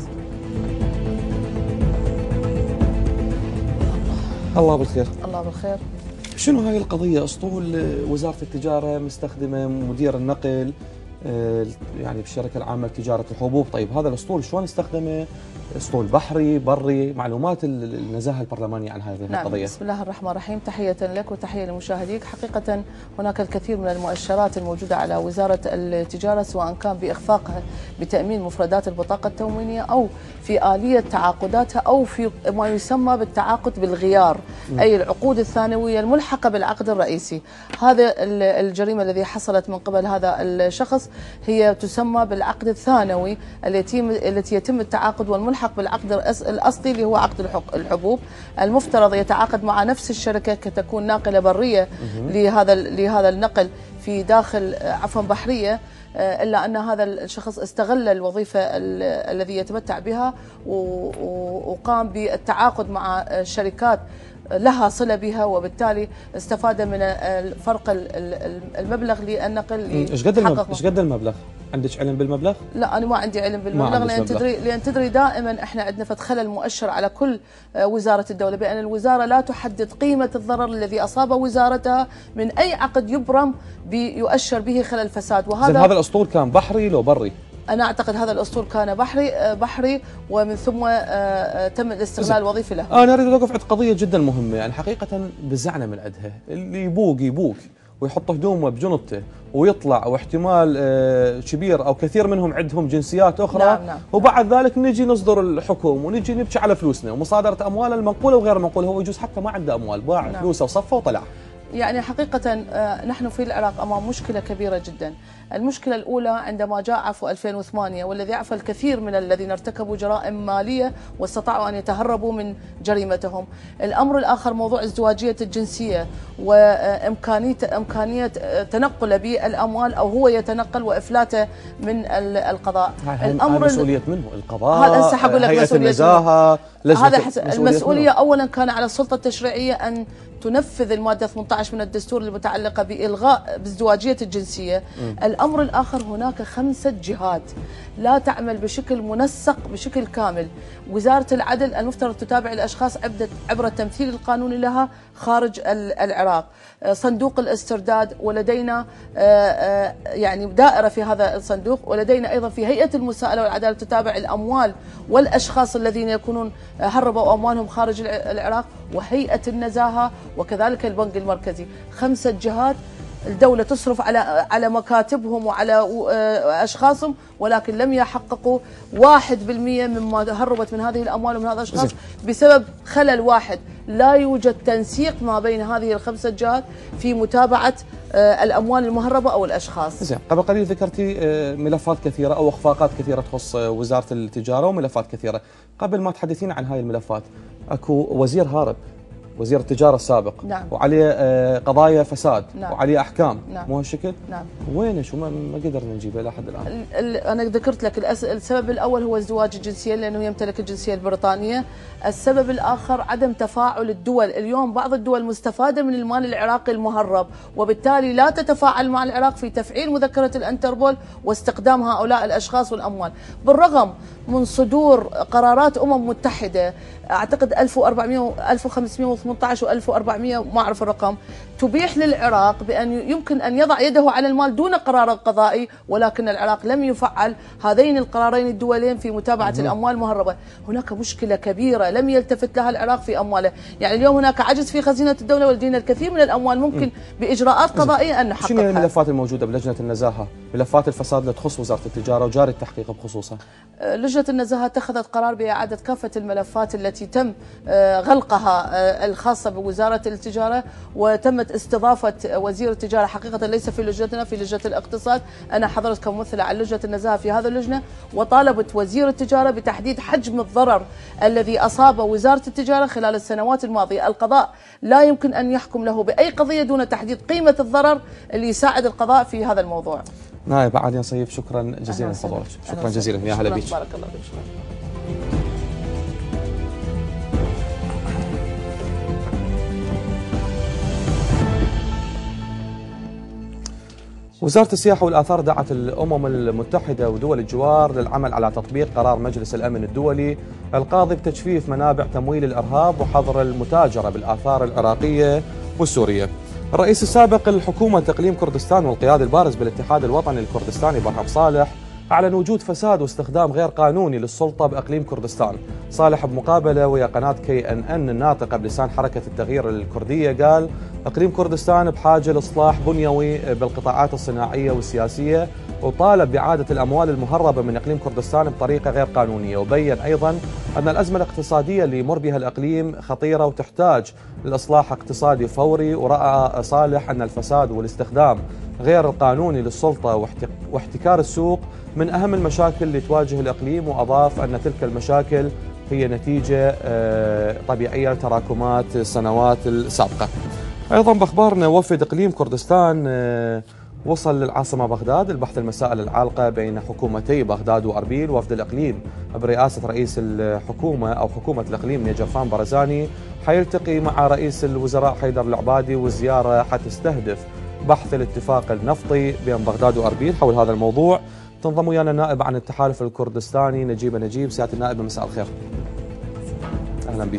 الله بالخير. الله بالخير. شنو هاي القضية؟ أسطول وزارة التجارة مستخدمة مدير النقل يعني بالشركة العامة لتجارة الحبوب، طيب هذا الأسطول شلون استخدمه؟ أسطول بحري بري؟ معلومات النزاهة البرلمانية عن هذه نعم. القضية. بسم الله الرحمن الرحيم، تحية لك وتحية لمشاهديك. حقيقة هناك الكثير من المؤشرات الموجودة على وزارة التجارة، سواء كان بإخفاقها بتأمين مفردات البطاقة التموينية أو في آلية تعاقداتها أو في ما يسمى بالتعاقد بالغيار، م. أي العقود الثانوية الملحقة بالعقد الرئيسي. هذا الجريمة الذي حصلت من قبل هذا الشخص هي تسمى بالعقد الثانوي التي التي يتم التعاقد والملحق بالعقد الأصلي اللي هو عقد الحبوب. المفترض يتعاقد مع نفس الشركة كتكون ناقلة برية لهذا لهذا النقل في داخل عفوا بحرية، إلا أن هذا الشخص استغل الوظيفة الذي يتمتع بها وقام بالتعاقد مع شركات لها صلة بها، وبالتالي استفاد من فرق المبلغ للنقل. ايش قد المبلغ؟ ايش قد المبلغ؟ عندك علم بالمبلغ؟ لا أنا ما عندي علم بالمبلغ، لأن تدري لأن تدري دائما احنا عندنا فد خلل مؤشر على كل وزارة الدولة بأن الوزارة لا تحدد قيمة الضرر الذي أصاب وزارتها من أي عقد يبرم يؤشر به خلل فساد. وهذا هذا الأسطول كان بحري لو بري؟ أنا أعتقد هذا الأسطول كان بحري بحري ومن ثم تم الاستغلال الوظيفي له. أنا أريد أوقف عند قضية جدا مهمة، يعني حقيقة بزعنا من عندها، اللي يبوق يبوق ويحط هدومه بجنطته ويطلع، واحتمال كبير أو كثير منهم عندهم جنسيات أخرى. نعم نعم. وبعد ذلك نجي نصدر الحكم ونجي نبكي على فلوسنا ومصادرة أموال المنقولة وغير المنقولة. هو يجوز حتى ما عنده أموال، باع نعم. فلوسه وصفه وطلع. يعني حقيقة نحن في العراق أمام مشكلة كبيرة جدا. المشكلة الأولى عندما جاء عفو ألفين وثمانية والذي عفى الكثير من الذين ارتكبوا جرائم مالية واستطاعوا أن يتهربوا من جريمتهم. الأمر الآخر موضوع ازدواجية الجنسية وإمكانية إمكانية تنقل بالأموال أو هو يتنقل وإفلاته من القضاء. الأمر مسؤولية منه القضاء، هذا هسه حقول لك هيئة مسؤولية النزاهة، هذا المسؤولية أولا كان على السلطة التشريعية أن تنفذ المادة ثمانية عشر من الدستور المتعلقة بإلغاء بازدواجية الجنسية. م. الأمر الآخر هناك خمسة جهات لا تعمل بشكل منسق بشكل كامل. وزارة العدل المفترض تتابع الأشخاص عبر التمثيل القانوني لها خارج العراق. صندوق الاسترداد ولدينا يعني دائرة في هذا الصندوق، ولدينا أيضا في هيئة المساءلة والعدالة تتابع الأموال والأشخاص الذين يكونون هربوا أموالهم خارج العراق، وهيئة النزاهة وكذلك البنك المركزي. خمسة جهات الدولة تصرف على على مكاتبهم وعلى أشخاصهم، ولكن لم يحققوا واحد بالمئة مما هربت من هذه الأموال ومن هذا الأشخاص بسبب خلل واحد. لا يوجد تنسيق ما بين هذه الخمسة جهات في متابعة الأموال المهربة أو الأشخاص. زين، قبل قليل ذكرتي ملفات كثيرة أو إخفاقات كثيرة تخص وزارة التجارة وملفات كثيرة. قبل ما تحدثين عن هاي الملفات، أكو وزير هارب، وزير التجارة السابق، نعم. وعليه قضايا فساد، نعم. وعليه أحكام، نعم. مو هالشكل؟ نعم. وينه شو ما قدرنا نجيبه إلى حد الآن؟ أنا ذكرت لك السبب الأول هو ازدواج الجنسية لأنه يمتلك الجنسية البريطانية. السبب الآخر عدم تفاعل الدول. اليوم بعض الدول مستفادة من المال العراقي المهرب، وبالتالي لا تتفاعل مع العراق في تفعيل مذكرة الانتربول واستخدام هؤلاء الأشخاص والأموال، بالرغم من صدور قرارات أمم متحدة أعتقد ألف وأربعمئة ألف وخمسمئة وثمانية عشر وألف وأربعمئة ما أعرف الرقم، تبيح للعراق بأن يمكن أن يضع يده على المال دون قرار قضائي، ولكن العراق لم يفعل هذين القرارين الدولين في متابعة مم. الأموال المهربة. هناك مشكلة كبيرة لم يلتفت لها العراق في أمواله. يعني اليوم هناك عجز في خزينة الدولة ولدينا الكثير من الأموال ممكن مم. بإجراءات قضائية أن نحققها. شنو الملفات الموجودة بلجنة النزاهة؟ ملفات الفساد اللي تخص وزارة التجارة وجاري التحقيق بخصوصها. لجنة النزاهة اتخذت قرار بإعادة كافة الملفات التي تم غلقها الخاصة بوزارة التجارة، وتمت استضافة وزير التجارة حقيقة ليس في لجنتنا، في لجنة الاقتصاد. أنا حضرت كممثلة عن لجنة النزاهة في هذا اللجنة، وطالبت وزير التجارة بتحديد حجم الضرر الذي أصاب وزارة التجارة خلال السنوات الماضية. القضاء لا يمكن أن يحكم له بأي قضية دون تحديد قيمة الضرر اللي يساعد القضاء في هذا الموضوع. نائب عالية صيف، شكرا جزيلا لحضورك. شكرا جزيلا، يا هلا بك. بارك الله فيك. وزارة السياحة والآثار دعت الأمم المتحدة ودول الجوار للعمل على تطبيق قرار مجلس الأمن الدولي القاضي بتجفيف منابع تمويل الإرهاب وحظر المتاجرة بالآثار العراقية والسورية. الرئيس السابق للحكومة إقليم كردستان والقيادي البارز بالاتحاد الوطني الكردستاني برهم صالح أعلن وجود فساد واستخدام غير قانوني للسلطة بإقليم كردستان. صالح بمقابلة ويا قناة كي أن أن الناطقة بلسان حركة التغيير الكردية قال إقليم كردستان بحاجة لإصلاح بنيوي بالقطاعات الصناعية والسياسية، وطالب بإعادة الأموال المهربة من إقليم كردستان بطريقة غير قانونية. وبين أيضا أن الأزمة الاقتصادية اللي يمر بها الإقليم خطيرة وتحتاج لإصلاح اقتصادي فوري. ورأى صالح أن الفساد والاستخدام غير القانوني للسلطة واحتكار السوق من أهم المشاكل اللي تواجه الإقليم، وأضاف أن تلك المشاكل هي نتيجة طبيعية لتراكمات السنوات السابقة. أيضا بأخبارنا، وفد إقليم كردستان وصل للعاصمة بغداد لبحث المسائل العالقة بين حكومتي بغداد وأربيل. وفد الإقليم برئاسة رئيس الحكومة أو حكومة الإقليم نجفان برزاني حيلتقي مع رئيس الوزراء حيدر العبادي، والزيارة حتستهدف بحث الاتفاق النفطي بين بغداد وأربيل. حول هذا الموضوع تنضم ويانا نائب عن التحالف الكردستاني نجيبة نجيب. سيادة النائب، مساء الخير. أهلا بك.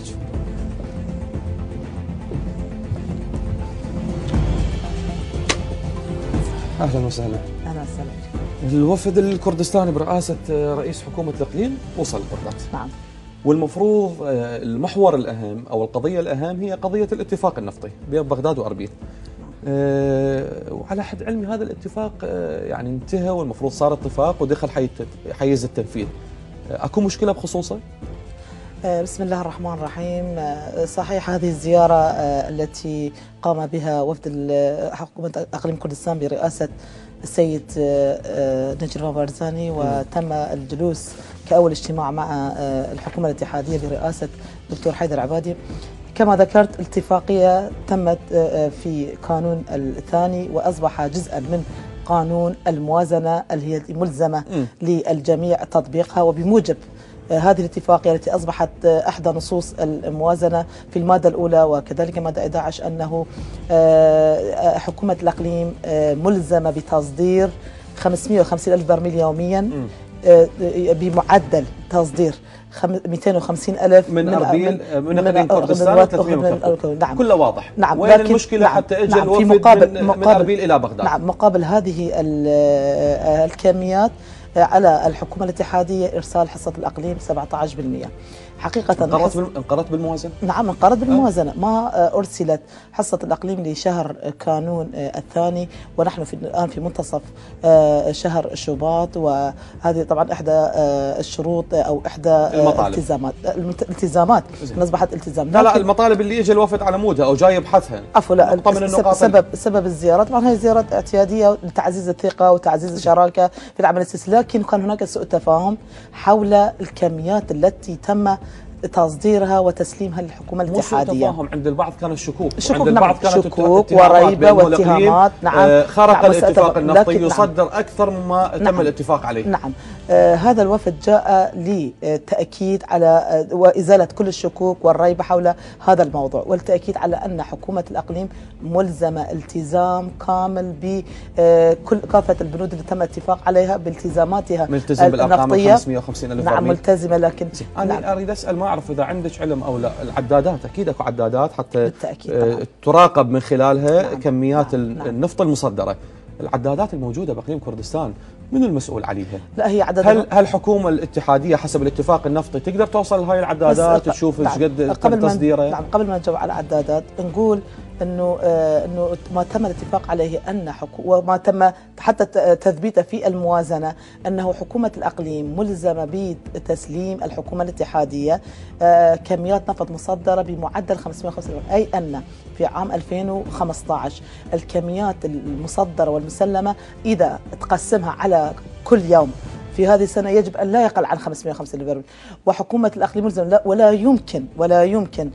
أهلا وسهلا. أهلا وسهلا. الوفد الكردستاني برئاسة رئيس حكومة الإقليم وصل بغداد. نعم. والمفروض المحور الأهم أو القضية الأهم هي قضية الاتفاق النفطي بين بغداد وأربيل. أه وعلى حد علمي هذا الاتفاق أه يعني انتهى، والمفروض صار اتفاق ودخل حيز التنفيذ. أه اكو مشكله بخصوصه؟ أه بسم الله الرحمن الرحيم. أه صحيح هذه الزياره أه التي قام بها وفد حكومه اقليم كردستان برئاسه السيد نجيب بارزاني، وتم الجلوس كأول اجتماع مع الحكومة الاتحادية برئاسة الدكتور حيدر عبادي. كما ذكرت اتفاقية تمت في قانون الثاني وأصبح جزءا من قانون الموازنة اللي هي ملزمة للجميع تطبيقها، وبموجب هذه الاتفاقية التي أصبحت أحدى نصوص الموازنة في المادة الأولى وكذلك مادة أحد عشر أنه حكومة الأقليم ملزمة بتصدير خمسمئة وخمسين ألف برميل يوميا بمعدل تصدير مئتين وخمسين ألف من أربيل من إقليم كردستان و ثلاثمئة من كركوك. نعم. كله واضح. نعم. وين المشكلة نعم. حتى اجى نعم. الوفد مقابل من, مقابل من أربيل إلى بغداد. نعم. مقابل هذه الكميات على الحكومة الاتحادية إرسال حصة الأقليم سبعة عشر بالمئة. حقيقة انقرضت انقرضت بالموازنة؟ نعم انقرضت بالموازنة. ما أرسلت حصة الأقليم لشهر كانون الثاني، ونحن في الآن في منتصف شهر شباط، وهذه طبعا إحدى الشروط أو إحدى الالتزامات الالتزامات أصبحت التزام. لا لا المطالب اللي اجى الوفد على مودها أو جاي يبحثها. عفوا لا سبب سبب الزيارة طبعا هي زيارات اعتيادية لتعزيز الثقة وتعزيز الشراكة في العمل السياسي، لكن كان هناك سوء تفاهم حول الكميات التي تم تصديرها وتسليمها للحكومة الاتحادية. مو تفاهم عند البعض كان الشكوك، شكوك عند البعض نعم. كانت شكوك وريبة واتهامات. نعم. خرق نعم. الاتفاق النفطي يصدر نعم. أكثر مما تم نعم. الاتفاق عليه. نعم. آه هذا الوفد جاء لتأكيد على آه وإزالة كل الشكوك والريبة حول هذا الموضوع، والتأكيد على أن حكومة الأقليم ملزمة التزام كامل بكل كافة البنود اللي تم الاتفاق عليها بالتزاماتها ملتزم بالأرقام خمسمئة وخمسين ألف. نعم ملتزمة. لكن أنا نعم. أريد أسأل، ما أعرف إذا عندك علم أو لا، العدادات أكيد أكو عدادات حتى بالتأكيد تراقب من خلالها نعم. كميات نعم. النفط المصدرة. العدادات الموجودة بإقليم كردستان من المسؤول عليها؟ لا هي عدد هل هل الحكومة الاتحادية حسب الاتفاق النفطي تقدر توصل لهاي العدادات تشوف ايش قد تم تصديرها؟ نعم. قبل ما نجاوب على العدادات نقول انه آه انه ما تم الاتفاق عليه ان حكو وما تم حتى تثبيته في الموازنه انه حكومه الاقليم ملزمه بتسليم الحكومه الاتحاديه آه كميات نفط مصدره بمعدل خمسمئة وخمسين ألف، اي ان في عام ألفين وخمسة عشر الكميات المصدره والمسلمه اذا تقسمها على كل يوم في هذه السنة يجب أن لا يقل عن خمسمئة وخمسين ألف برميل. وحكومة الأقليم ملزمة ولا يمكن ولا يمكن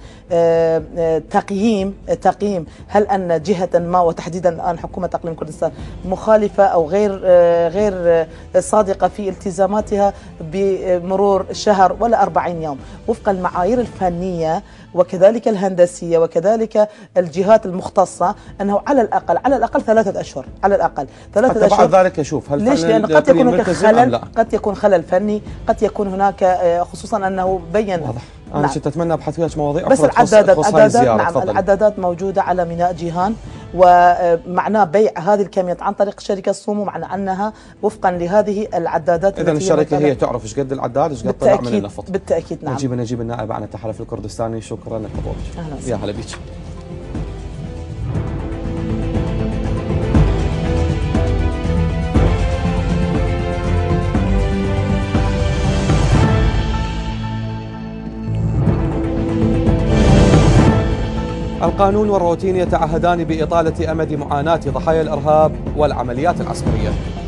تقييم تقييم هل أن جهة ما وتحديدا الآن حكومة أقليم كردستان مخالفة أو غير غير صادقة في التزاماتها بمرور شهر ولا أربعين يوم وفق المعايير الفنية وكذلك الهندسية وكذلك الجهات المختصة، أنه على الأقل على الأقل ثلاثة أشهر على الأقل ثلاثة أشهر. بعد ذلك أشوف هل ليش؟ لأن قد يكون هناك خلل، قد يكون خلل فني، قد يكون هناك خصوصا أنه بين واضح. أنا كنت نعم. أتمنى أبحث فيها مواضيع بس العدادات العدادات نعم العدادات موجودة على ميناء جيهان، ومعناه بيع هذه الكميات عن طريق شركة الصومو، معنى أنها وفقا لهذه العدادات. إذا الشركة هي تعرف ايش قد العداد ايش قد طلع من النفط. بالتأكيد نعم. نجيب نجيب النائب عن التحالف الكردستاني، شكرا لحضورك. يا هلا بيك. القانون والروتين يتعهدان بإطالة أمد معاناة ضحايا الإرهاب والعمليات العسكرية.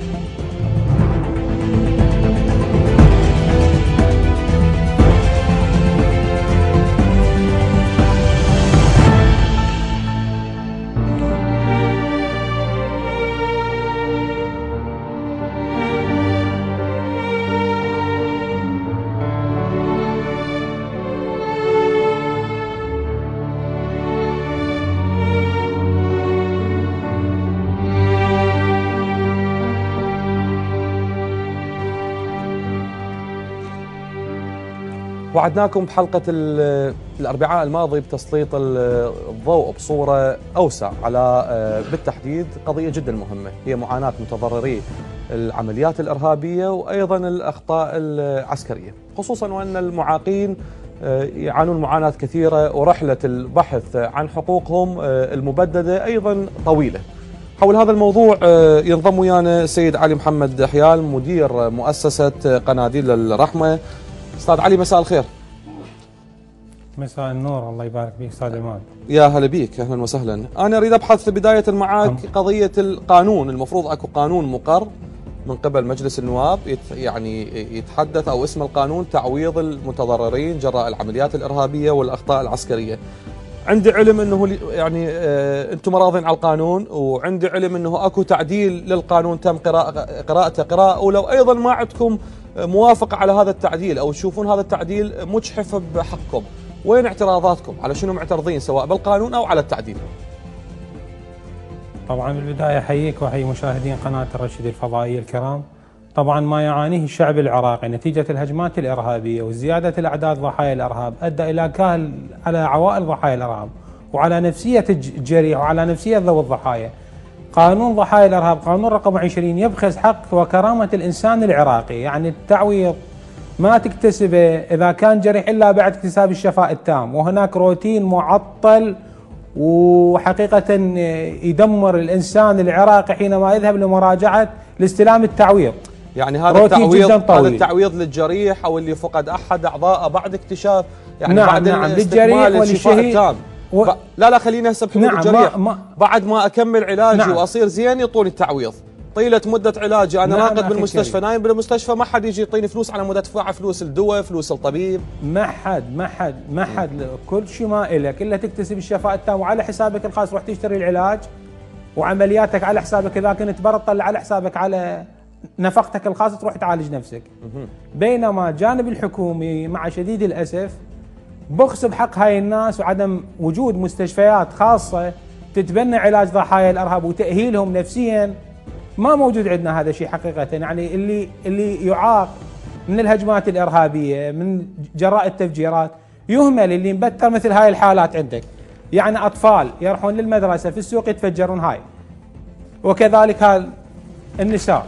وعدناكم بحلقة الأربعاء الماضي بتسليط الضوء بصورة أوسع على بالتحديد قضية جدا مهمة، هي معاناة متضرري العمليات الإرهابية وأيضا الأخطاء العسكرية، خصوصا وأن المعاقين يعانون معاناة كثيرة ورحلة البحث عن حقوقهم المبددة أيضا طويلة. حول هذا الموضوع ينضم ويانا السيد علي محمد حيال مدير مؤسسة قناديل الرحمة. أستاذ علي مساء الخير. مساء النور، الله يبارك فيك استاذ عماد. يا هلا بيك، اهلا وسهلا. انا اريد ابحث بدايه معاك قضيه القانون. المفروض اكو قانون مقر من قبل مجلس النواب يت يعني يتحدث او اسم القانون تعويض المتضررين جراء العمليات الارهابيه والاخطاء العسكريه. عندي علم انه يعني آه انتم مراضين على القانون، وعندي علم انه اكو تعديل للقانون تم قراءة قراءته قراءه اولى، وايضا ما عندكم موافقه على هذا التعديل او تشوفون هذا التعديل مجحف بحقكم. وين اعتراضاتكم؟ على شنو معترضين سواء بالقانون او على التعديل؟ طبعا بالبدايه احييك واحيي مشاهدين قناه الرشيد الفضائيه الكرام. طبعا ما يعانيه الشعب العراقي نتيجه الهجمات الارهابيه وزياده الاعداد ضحايا الارهاب ادى الى كاهل على عوائل ضحايا الارهاب وعلى نفسيه الجريح وعلى نفسيه ذوي الضحايا. قانون ضحايا الارهاب قانون رقم عشرين يبخس حق وكرامه الانسان العراقي، يعني التعويض ما تكتسبه اذا كان جريح الا بعد اكتساب الشفاء التام، وهناك روتين معطل وحقيقه يدمر الانسان العراقي حينما يذهب لمراجعه لاستلام التعويض. يعني هذا التعويض هذا التعويض للجريح او اللي فقد احد اعضائه بعد اكتشاف يعني نعم بعد نعم للجريح وللشهيد و... لا لا خلينا هسه بحدود نعم الجريح. ما ما بعد ما اكمل علاجي نعم واصير زين يعطوني التعويض. طيله مده علاجي انا نعم راقد بالمستشفى نايم بالمستشفى، ما حد يجي يعطيني فلوس على مود ادفع فلوس الدواء فلوس الطبيب. ما حد ما حد ما حد كل شيء ما إلك الا تكتسب الشفاء التام وعلى حسابك الخاص روح تشتري العلاج وعملياتك على حسابك، اذا كنت برا تطلع على حسابك على نفقتك الخاصه تروح تعالج نفسك. بينما الجانب الحكومي مع شديد الاسف بخس بحق هاي الناس وعدم وجود مستشفيات خاصه تتبنى علاج ضحايا الارهاب وتاهيلهم نفسيا، ما موجود عندنا هذا الشيء حقيقه. يعني اللي اللي يعاق من الهجمات الارهابيه من جراء التفجيرات يهمل، اللي مبتر مثل هاي الحالات عندك، يعني اطفال يروحون للمدرسه في السوق يتفجرون هاي، وكذلك هذا النساء.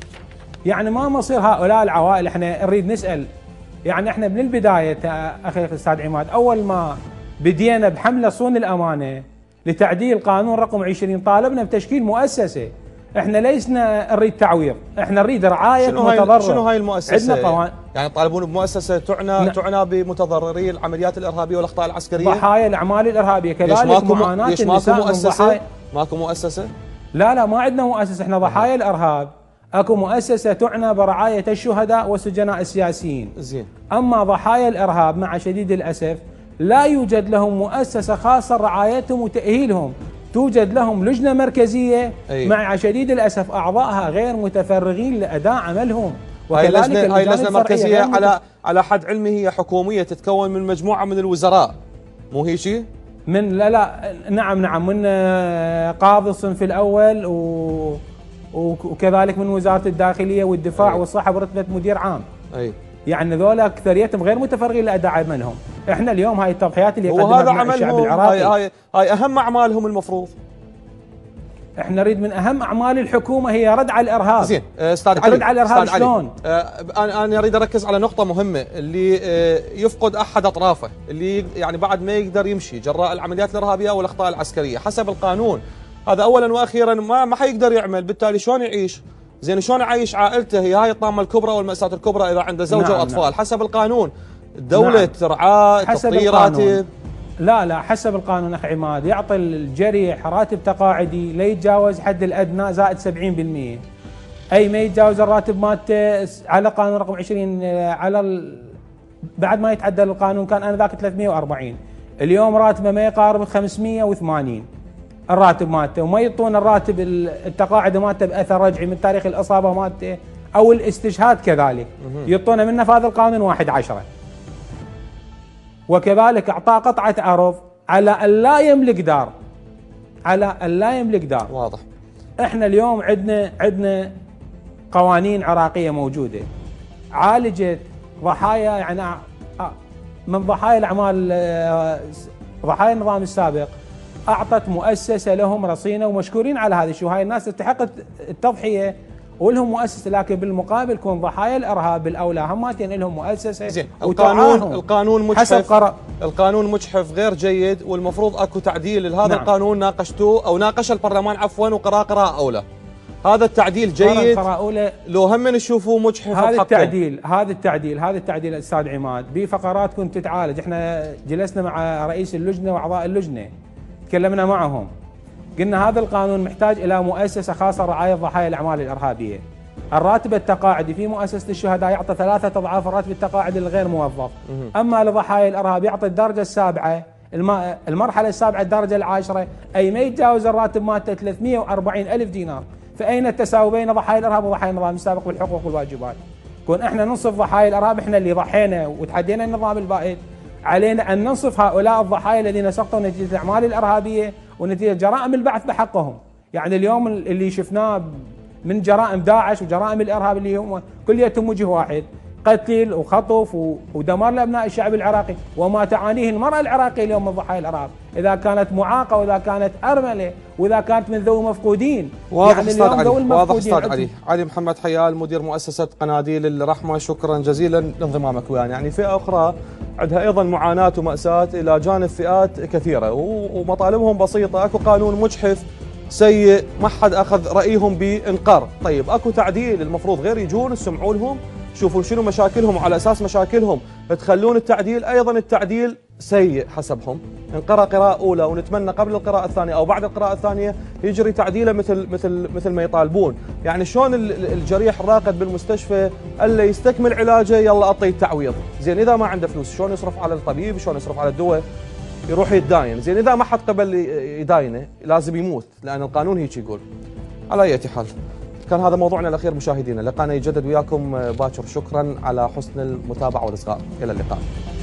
يعني ما مصير هؤلاء العوائل؟ احنا نريد نسال، يعني احنا من البدايه اخي الاستاذ عماد اول ما بدينا بحمله صون الامانه لتعديل قانون رقم عشرين طالبنا بتشكيل مؤسسه. احنا ليسنا نريد تعويض، احنا نريد رعايه متضرر. شنو هاي المؤسسه؟ عندنا قوانين، يعني طالبون بمؤسسه تعنى ن... تعنى بمتضرري العمليات الارهابيه والاخطاء العسكريه، ضحايا الاعمال الارهابيه، كذلك معاناه ليش النساء. ماكو مؤسسه؟ ضحايا... ماكو مؤسسه؟ لا لا ما عندنا مؤسسه، احنا ضحايا الارهاب. اكو مؤسسه تعنى برعايه الشهداء والسجناء السياسيين. زين. اما ضحايا الارهاب مع شديد الاسف لا يوجد لهم مؤسسه خاصه رعايتهم وتاهيلهم، توجد لهم لجنه مركزيه أي. مع شديد الاسف اعضائها غير متفرغين لاداء عملهم. وكذلك هاي اللجنه المركزيه على على حد علمي هي حكوميه تتكون من مجموعه من الوزراء، مو هي شيء؟ من لا لا نعم نعم من قاضي الصنف الاول و وكذلك من وزاره الداخليه والدفاع أي. والصحه برتبه مدير عام. اي يعني ذولا اكثريتهم غير متفرغين لاداء عملهم. احنا اليوم هاي التضحيات اللي يقدمها الشعب العراقي هاي, هاي هاي اهم اعمالهم المفروض. احنا نريد من اهم اعمال الحكومه هي رد على الارهاب. زين استاذ علي، رد على الارهاب شلون؟ آه انا انا اريد اركز على نقطه مهمه، اللي آه يفقد احد اطرافه، اللي يعني بعد ما يقدر يمشي جراء العمليات الارهابيه والاخطاء العسكريه حسب القانون، هذا اولا واخيرا ما ما حيقدر يعمل، بالتالي شلون يعيش؟ زين شلون يعيش عائلته؟ هي هاي الطامه الكبرى والمأساة الكبرى اذا عنده زوجه نعم واطفال. نعم. حسب القانون الدوله نعم. ترعاه، تعطيه راتب. لا لا حسب القانون اخي عماد يعطي الجريح راتب تقاعدي لا يتجاوز حد الادنى زائد سبعين بالمئة، اي ما يتجاوز الراتب مالته على قانون رقم عشرين على ال... بعد ما يتعدل القانون كان انذاك ثلاثمئة وأربعين، اليوم راتبه ما يقارب خمسمئة وثمانين الراتب مالته، وما يعطون الراتب التقاعد مالته باثر رجعي من تاريخ الاصابه مالته او الاستشهاد، كذلك يعطونه من نفاذ القانون واحد عشرة. وكذلك اعطاء قطعه ارض على ان لا يملك دار، على ان لا يملك دار. واضح. احنا اليوم عندنا عندنا قوانين عراقيه موجوده عالجت ضحايا، يعني من ضحايا الاعمال ضحايا النظام السابق اعطت مؤسسه لهم رصينه ومشكورين على هذا الشيء، وهاي الناس تستحق التضحيه ولهم مؤسسه، لكن بالمقابل كون ضحايا الارهاب بالاولى هماتين لهم مؤسسه. زين القانون القانون مجحف، القانون مجحف غير جيد، والمفروض اكو تعديل لهذا نعم. القانون ناقشتوه او ناقش البرلمان عفوا وقرا قراءه اولى. هذا التعديل جيد القراءولة لو هم نشوفوه مجحف هذا بحقه. التعديل هذا التعديل هذا التعديل استاذ عماد بفقرات كنت تتعالج. احنا جلسنا مع رئيس اللجنه واعضاء اللجنه تكلمنا معهم، قلنا هذا القانون محتاج الى مؤسسه خاصه رعايه ضحايا الاعمال الارهابيه. الراتب التقاعدي في مؤسسه الشهداء يعطي ثلاثه اضعاف الراتب التقاعدي للغير موظف، اما لضحايا الارهاب يعطي الدرجه السابعه المرحله السابعه الدرجه العاشره، اي ما يتجاوز الراتب مالته ثلاثمئة وأربعين ألف دينار. فاين التساوي بين ضحايا الارهاب وضحايا النظام السابق بالحقوق والواجبات؟ كون احنا ننصف ضحايا الارهاب، احنا اللي ضحينا وتحدينا النظام البائد، علينا ان ننصف هؤلاء الضحايا الذين سقطوا نتيجه الاعمال الارهابيه ونتيجه جرائم البعث بحقهم. يعني اليوم اللي شفناه من جرائم داعش وجرائم الارهاب اللي هم كليتهم وجه واحد، قتل وخطف ودمار لابناء الشعب العراقي، وما تعانيه المراه العراقيه اليوم من ضحايا الارهاب، اذا كانت معاقه واذا كانت ارمله واذا كانت من ذوي مفقودين. واضح يعني استاذ علي، واضح استاذ علي. علي محمد حيال مدير مؤسسه قناديل الرحمه، شكرا جزيلا لانضمامك ويانا. يعني فئه اخرى عندها ايضا معاناه وماساه الى جانب فئات كثيره ومطالبهم بسيطه، اكو قانون مجحف سيء ما حد اخذ رايهم بانقار. طيب اكو تعديل المفروض غير يجون يسمعوا لهم شوفوا شنو مشاكلهم وعلى اساس مشاكلهم تخلون التعديل. ايضا التعديل سيء حسبهم، انقرأ قراءة اولى ونتمنى قبل القراءة الثانية او بعد القراءة الثانية يجري تعديله مثل مثل مثل ما يطالبون. يعني شلون الجريح الراقد بالمستشفى الا يستكمل علاجه يلا اعطيه التعويض، زين اذا ما عنده فلوس شلون يصرف على الطبيب، شلون يصرف على الدواء، يروح يتداين، زين اذا ما حد قبل يداينه لازم يموت لان القانون هيك يقول. على اي حال كان هذا موضوعنا الاخير مشاهدينا، لقانا يجدد وياكم باكر، شكرا على حسن المتابعه والاصغاء، الى اللقاء.